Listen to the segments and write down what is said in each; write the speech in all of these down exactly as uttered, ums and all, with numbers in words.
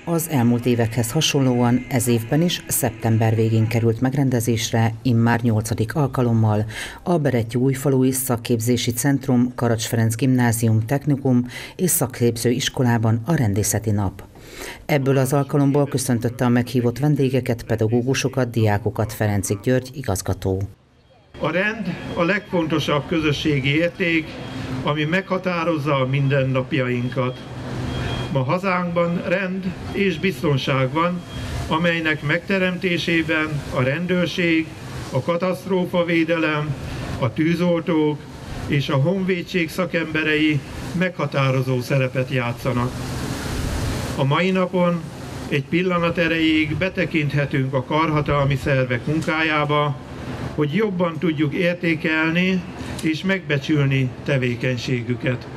Az elmúlt évekhez hasonlóan ez évben is szeptember végén került megrendezésre, immár nyolcadik alkalommal a Berettyóújfalui Szakképzési Centrum, Karacs Ferenc Gimnázium, Technikum és Szakképző Iskolában a Rendészeti Nap. Ebből az alkalomból köszöntötte a meghívott vendégeket, pedagógusokat, diákokat Ferenczig György igazgató. A rend a legfontosabb közösségi érték, ami meghatározza a mindennapjainkat. Ma hazánkban rend és biztonság van, amelynek megteremtésében a rendőrség, a katasztrófavédelem, a tűzoltók és a honvédség szakemberei meghatározó szerepet játszanak. A mai napon egy pillanat erejéig betekinthetünk a karhatalmi szervek munkájába, hogy jobban tudjuk értékelni és megbecsülni tevékenységüket.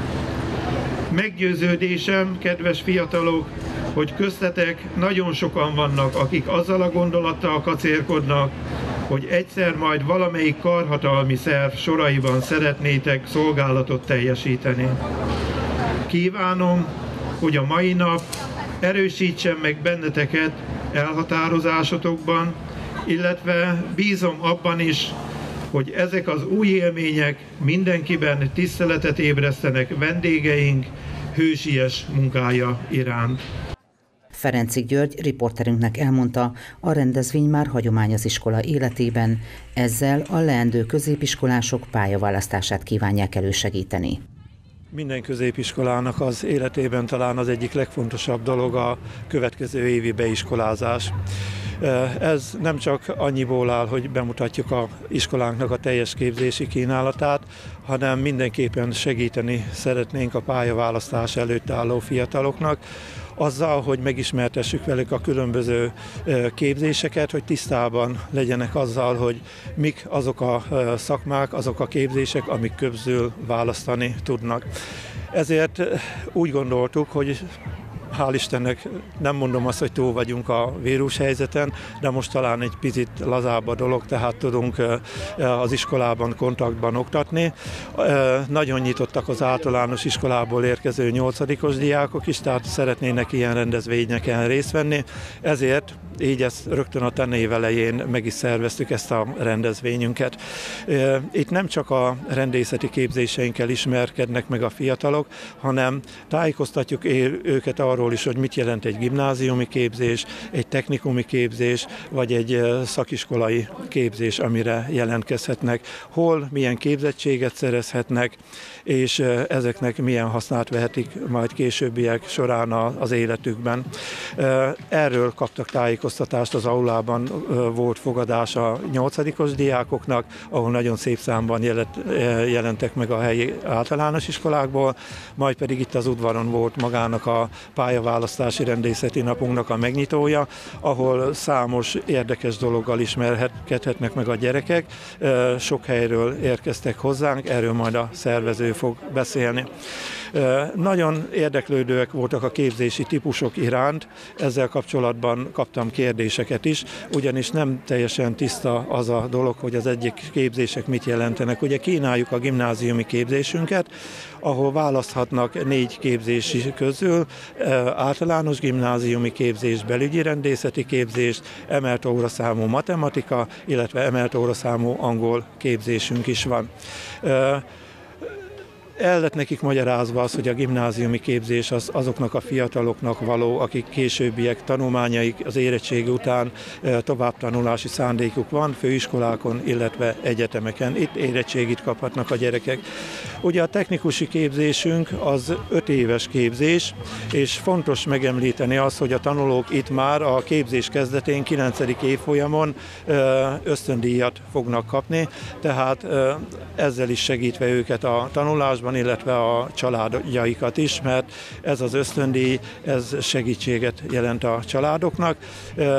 Meggyőződésem, kedves fiatalok, hogy köztetek nagyon sokan vannak, akik azzal a gondolattal kacérkodnak, hogy egyszer majd valamelyik karhatalmi szerv soraiban szeretnétek szolgálatot teljesíteni. Kívánom, hogy a mai nap erősítsen meg benneteket elhatározásotokban, illetve bízom abban is, hogy ezek az új élmények mindenkiben tiszteletet ébresztenek vendégeink hősies munkája iránt. Ferenczig György riporterünknek elmondta, a rendezvény már hagyomány az iskola életében, ezzel a leendő középiskolások pályaválasztását kívánják elősegíteni. Minden középiskolának az életében talán az egyik legfontosabb dolog a következő évi beiskolázás. Ez nem csak annyiból áll, hogy bemutatjuk az iskolánknak a teljes képzési kínálatát, hanem mindenképpen segíteni szeretnénk a pályaválasztás előtt álló fiataloknak, azzal, hogy megismertessük velük a különböző képzéseket, hogy tisztában legyenek azzal, hogy mik azok a szakmák, azok a képzések, amik közül választani tudnak. Ezért úgy gondoltuk, hogy hál' Istennek nem mondom azt, hogy túl vagyunk a vírushelyzeten, de most talán egy picit lazább a dolog, tehát tudunk az iskolában kontaktban oktatni. Nagyon nyitottak az általános iskolából érkező nyolcadikos diákok is, tehát szeretnének ilyen rendezvényeken részt venni, ezért így ezt rögtön a tanév elején meg is szerveztük ezt a rendezvényünket. Itt nem csak a rendészeti képzéseinkkel ismerkednek meg a fiatalok, hanem tájékoztatjuk őket arról is, hogy mit jelent egy gimnáziumi képzés, egy technikumi képzés, vagy egy szakiskolai képzés, amire jelentkezhetnek, hol, milyen képzettséget szerezhetnek, és ezeknek milyen hasznát vehetik majd későbbiek során az életükben. Erről kaptak tájékoztatást, az aulában volt fogadás a nyolcadikos diákoknak, ahol nagyon szép számban jelentek meg a helyi általános iskolákból, majd pedig itt az udvaron volt magának a pályaválasztási rendészeti napunknak a megnyitója, ahol számos érdekes dologgal ismerkedhetnek meg a gyerekek. Sok helyről érkeztek hozzánk, erről majd a szervező fog beszélni. Nagyon érdeklődőek voltak a képzési típusok iránt, ezzel kapcsolatban kaptam kérdéseket is, ugyanis nem teljesen tiszta az a dolog, hogy az egyik képzések mit jelentenek. Ugye kínáljuk a gimnáziumi képzésünket, ahol választhatnak négy képzési közül, általános gimnáziumi képzés, belügyi rendészeti képzés, emelt óraszámú matematika, illetve emelt óraszámú angol képzésünk is van. El lett nekik magyarázva az, hogy a gimnáziumi képzés az azoknak a fiataloknak való, akik későbbiek tanulmányaik az érettségi után továbbtanulási szándékuk van, főiskolákon, illetve egyetemeken. Itt érettségit kaphatnak a gyerekek. Ugye a technikusi képzésünk az öt éves képzés, és fontos megemlíteni azt, hogy a tanulók itt már a képzés kezdetén kilencedik évfolyamon ösztöndíjat fognak kapni, tehát ezzel is segítve őket a tanulásban, illetve a családjaikat is, mert ez az ösztöndíj, ez segítséget jelent a családoknak.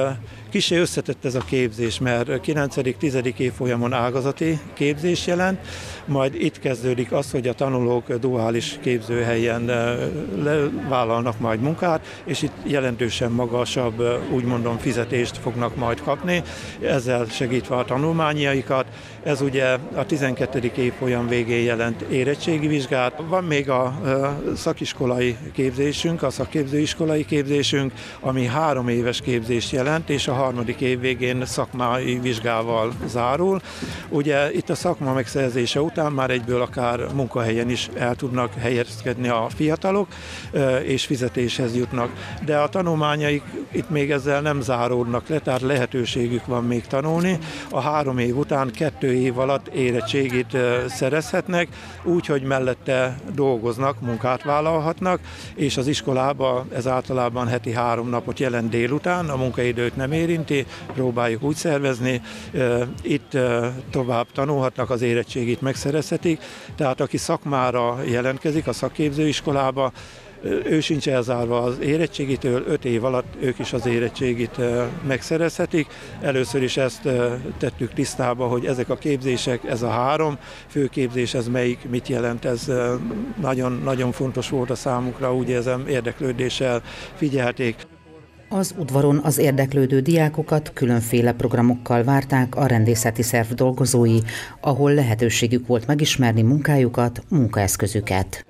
Kissé összetett ez a képzés, mert kilencedik-tizedik évfolyamon ágazati képzés jelent, majd itt kezdődik az, hogy a tanulók duális képzőhelyen vállalnak majd munkát, és itt jelentősen magasabb, úgy mondom, fizetést fognak majd kapni, ezzel segítve a tanulmányaikat. Ez ugye a tizenkettedik évfolyam végén jelent érettségi vizsgát. Van még a szakiskolai képzésünk, a szakképzőiskolai képzésünk, ami három éves képzést jelent, és a harmadik év végén szakmai vizsgával zárul. Ugye itt a szakma megszerzése után már egyből akár munkahelyen is el tudnak helyezkedni a fiatalok, és fizetéshez jutnak. De a tanulmányaik itt még ezzel nem záródnak le, tehát lehetőségük van még tanulni. A három év után kettő év alatt érettségit szerezhetnek, úgy, hogy mellette dolgoznak, munkát vállalhatnak, és az iskolában ez általában heti három napot jelent délután, a munkaidőt nem érinti, próbáljuk úgy szervezni, itt tovább tanulhatnak, az érettségit megszerezhetik, tehát aki szakmára jelentkezik a szakképzőiskolába, ő sincs elzárva az érettségitől, öt év alatt ők is az érettségit megszerezhetik. Először is ezt tettük tisztába, hogy ezek a képzések, ez a három főképzés, ez melyik, mit jelent, ez nagyon, nagyon fontos volt a számukra, úgy érzem, érdeklődéssel figyelték. Az udvaron az érdeklődő diákokat különféle programokkal várták a rendészeti szerv dolgozói, ahol lehetőségük volt megismerni munkájukat, munkaeszközüket.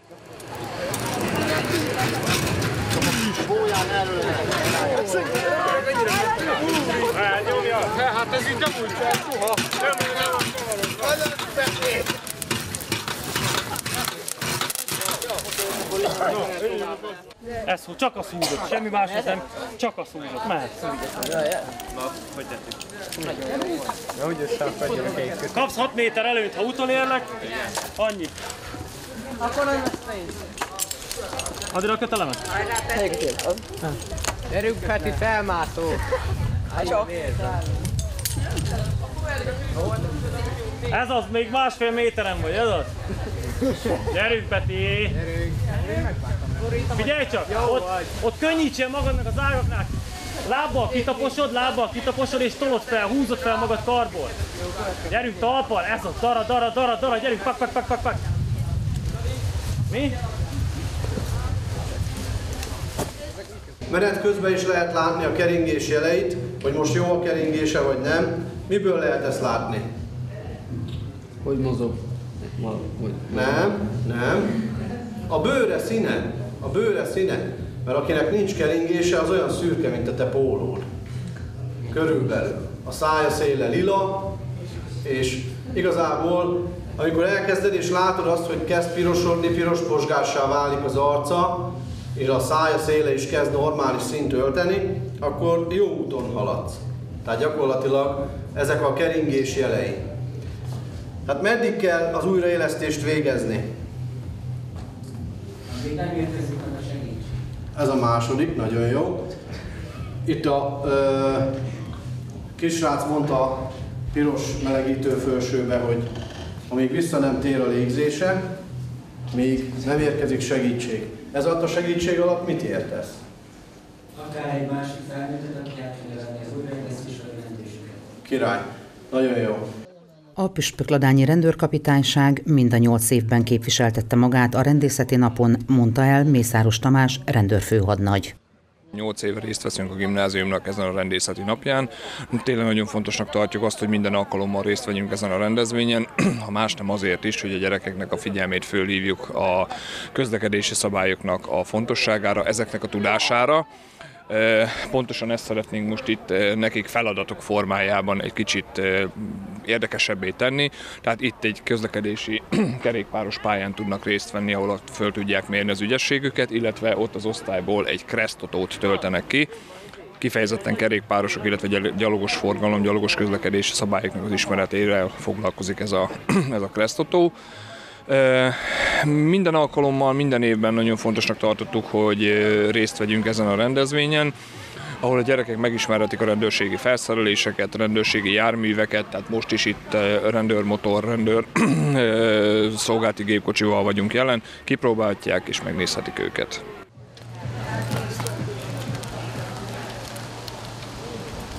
Hát ez így nem úgy kell, soha. Ez csak a szúrott, semmi más nem, csak a szúrott, mehet. Na, hogy tettük? Na, úgy összeakadjanak egy. Kapsz hat méter előtt, ha utolérlek, annyi. Akkor nem lesz pénz. Adj a kötelemet? Gyerünk, Peti, felmászó. Csak. Ez az, még másfél méteren vagy, ez az? Gyerünk, Peti! Figyelj csak! Ott, ott könnyítsél magadnak az ágaknál! Lábbal kitaposod, lábbal kitaposod és tolod fel, húzod fel magad karból! Gyerünk talpal, ez az, dara, dara, dara, dara, gyerünk, pak, pak, pak, pak, pak! Mi? Menet közben is lehet látni a keringés jeleit, hogy most jó a keringése vagy nem. Miből lehet ezt látni? Hogy mozog? Nem, nem. A bőre színe. A bőre színe. Mert akinek nincs keringése, az olyan szürke, mint a te pólód. Körülbelül. A szája széle lila, és igazából, amikor elkezded és látod azt, hogy kezd pirosodni, piros posgássá válik az arca, és a szája széle is kezd normális szint ölteni, akkor jó úton haladsz. Tehát gyakorlatilag ezek a keringés jelei. Hát meddig kell az újraélesztést végezni? Ez a második, nagyon jó. Itt a ö, kisrác mondta a piros melegítő fölsőbe, hogy amíg vissza nem tér a légzése, még nem érkezik segítség. Ez alatt a segítség alatt mit értesz? Akár egy másik felnőttet, aki át tudja venni az újraélesztés vagy mentésüket. Király. Nagyon jó. A püspökladányi rendőrkapitányság mind a nyolc évben képviseltette magát a rendészeti napon, mondta el Mészáros Tamás rendőrfőhadnagy. Nyolc éve részt veszünk a gimnáziumnak ezen a rendészeti napján. Tényleg nagyon fontosnak tartjuk azt, hogy minden alkalommal részt vegyünk ezen a rendezvényen, ha más nem azért is, hogy a gyerekeknek a figyelmét fölhívjuk a közlekedési szabályoknak a fontosságára, ezeknek a tudására. Pontosan ezt szeretnénk most itt nekik feladatok formájában egy kicsit érdekesebbé tenni. Tehát itt egy közlekedési kerékpáros pályán tudnak részt venni, ahol ott föl tudják mérni az ügyességüket, illetve ott az osztályból egy kresztotót töltenek ki. Kifejezetten kerékpárosok, illetve gyalogos forgalom, gyalogos közlekedési szabályoknak az ismeretére foglalkozik ez a, ez a kresztotó. Minden alkalommal, minden évben nagyon fontosnak tartottuk, hogy részt vegyünk ezen a rendezvényen, ahol a gyerekek megismerhetik a rendőrségi felszereléseket, rendőrségi járműveket, tehát most is itt rendőrmotor, rendőr szolgálati gépkocsival vagyunk jelen, kipróbálhatják és megnézhetik őket.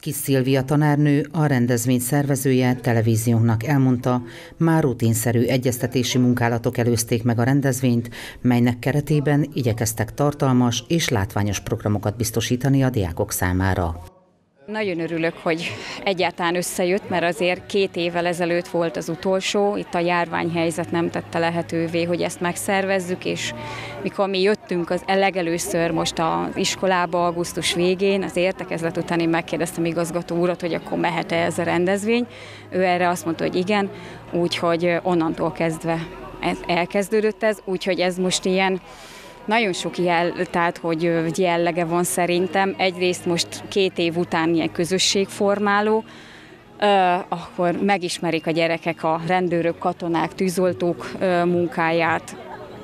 Kis Szilvia tanárnő, a rendezvény szervezője televíziónknak elmondta, már rutinszerű egyeztetési munkálatok előzték meg a rendezvényt, melynek keretében igyekeztek tartalmas és látványos programokat biztosítani a diákok számára. Nagyon örülök, hogy egyáltalán összejött, mert azért két évvel ezelőtt volt az utolsó, itt a járványhelyzet nem tette lehetővé, hogy ezt megszervezzük, és mikor mi jöttünk az legelőször most az iskolába augusztus végén, az értekezlet után én megkérdeztem igazgató urat, hogy akkor mehet-e ez a rendezvény. Ő erre azt mondta, hogy igen, úgyhogy onnantól kezdve ez elkezdődött ez, úgyhogy ez most ilyen nagyon sok jel, tehát hogy jellege van szerintem. Egyrészt most két év után ilyen közösségformáló, uh, akkor megismerik a gyerekek a rendőrök, katonák, tűzoltók uh, munkáját.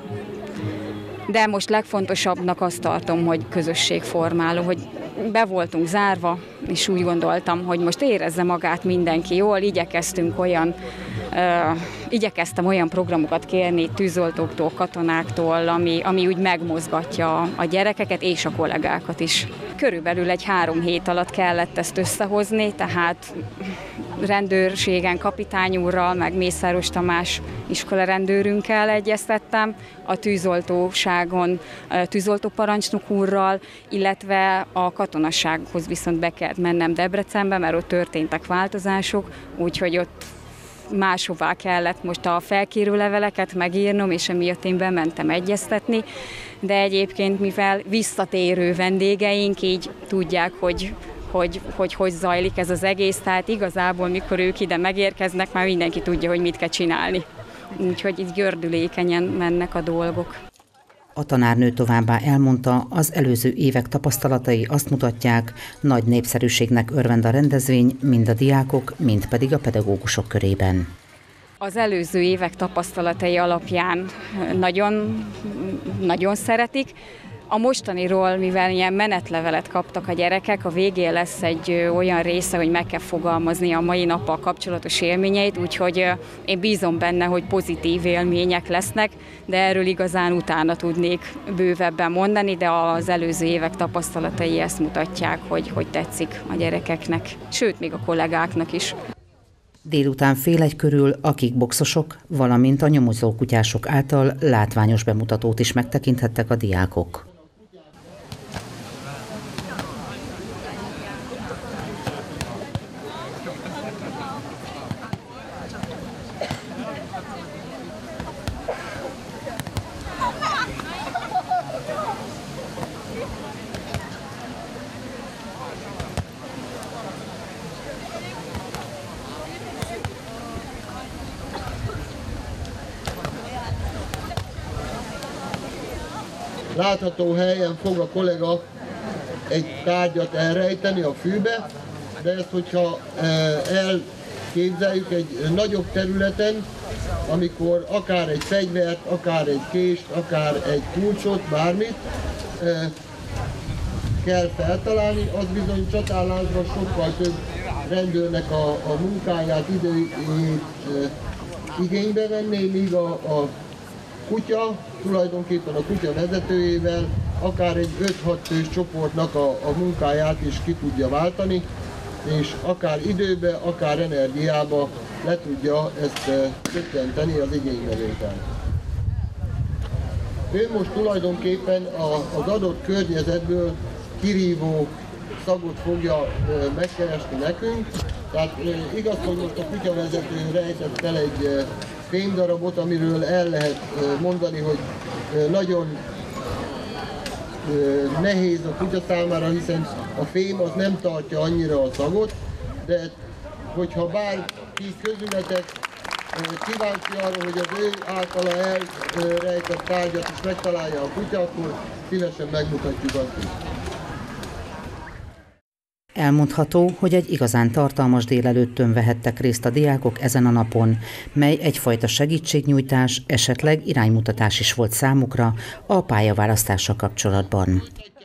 De most legfontosabbnak azt tartom, hogy közösségformáló, hogy be voltunk zárva, és úgy gondoltam, hogy most érezze magát mindenki jól, igyekeztünk olyan, uh, igyekeztem olyan programokat kérni tűzoltóktól, katonáktól, ami, ami úgy megmozgatja a gyerekeket és a kollégákat is. Körülbelül egy három hét alatt kellett ezt összehozni, tehát rendőrségen kapitány úrral, meg Mészáros Tamás iskolarendőrünkkel egyeztettem, a tűzoltóságon tűzoltóparancsnok úrral, illetve a katonassághoz viszont be kellett mennem Debrecenbe, mert ott történtek változások, úgyhogy ott máshová kellett most a felkérő leveleket megírnom, és emiatt én bementem egyeztetni, de egyébként mivel visszatérő vendégeink, így tudják, hogy Hogy, hogy hogy zajlik ez az egész, tehát igazából mikor ők ide megérkeznek, már mindenki tudja, hogy mit kell csinálni. Úgyhogy itt gördülékenyen mennek a dolgok. A tanárnő továbbá elmondta, az előző évek tapasztalatai azt mutatják, nagy népszerűségnek örvend a rendezvény, mind a diákok, mind pedig a pedagógusok körében. Az előző évek tapasztalatai alapján nagyon, nagyon szeretik. A mostaniról, mivel ilyen menetlevelet kaptak a gyerekek, a végén lesz egy olyan része, hogy meg kell fogalmazni a mai nappal kapcsolatos élményeit, úgyhogy én bízom benne, hogy pozitív élmények lesznek, de erről igazán utána tudnék bővebben mondani, de az előző évek tapasztalatai ezt mutatják, hogy, hogy tetszik a gyerekeknek, sőt, még a kollégáknak is. Délután fél egy körül a kickboxosok, valamint a nyomozókutyások által látványos bemutatót is megtekinthettek a diákok. Látható helyen fog a kollega egy tárgyat elrejteni a fűbe, de ezt, hogyha elképzeljük egy nagyobb területen, amikor akár egy fegyvert, akár egy kést, akár egy kulcsot, bármit kell feltalálni, az bizony csatállásban sokkal több rendőrnek a, a munkáját, idejét igénybe venné, míg a, a kutya, tulajdonképpen a kutya vezetőjével akár egy öt-hat fős csoportnak a, a munkáját is ki tudja váltani, és akár időbe, akár energiába le tudja ezt csökkenteni az igénybevételt. Ő most tulajdonképpen a, az adott környezetből kirívó szagot fogja megkeresni nekünk, tehát igaz, hogy most a kutyavezető rejtett el egy fémdarabot, amiről el lehet mondani, hogy nagyon nehéz a kutya számára, hiszen a fém az nem tartja annyira a szagot, de hogyha bárki közületek kíváncsi arra, hogy az ő általa elrejtett tárgyat is megtalálja a kutya, akkor szívesen megmutatjuk azt is. Elmondható, hogy egy igazán tartalmas délelőttön vehettek részt a diákok ezen a napon, mely egyfajta segítségnyújtás, esetleg iránymutatás is volt számukra a pályaválasztással kapcsolatban.